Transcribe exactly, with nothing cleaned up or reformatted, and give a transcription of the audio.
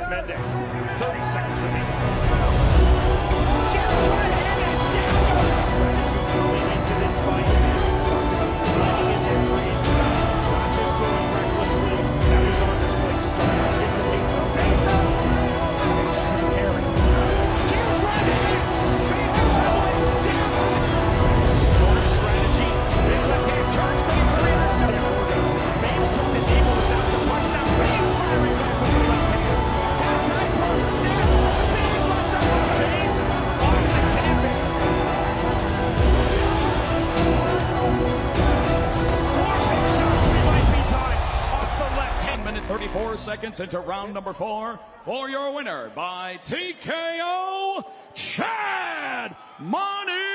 Mendez. thirty seconds remaining on the center. James trying to hit it. Down goes the strategy. Going into this fight. Planning his entries. Not just throwing recklessly. That was on display to start. Anticipate for Bates. Bates to Aaron. James trying to hit it. Bates is holding. Down. Smart strategy. Big left hand turns. Bates clears. Bates took the knee without the punch. Now Bates firing back with the left hand. Half tight post snap. Big left arm. Bates on the canvas. More big shots. We might be done off the left hand. Minute thirty-four seconds into round number four. For your winner by T K O, Chad Money.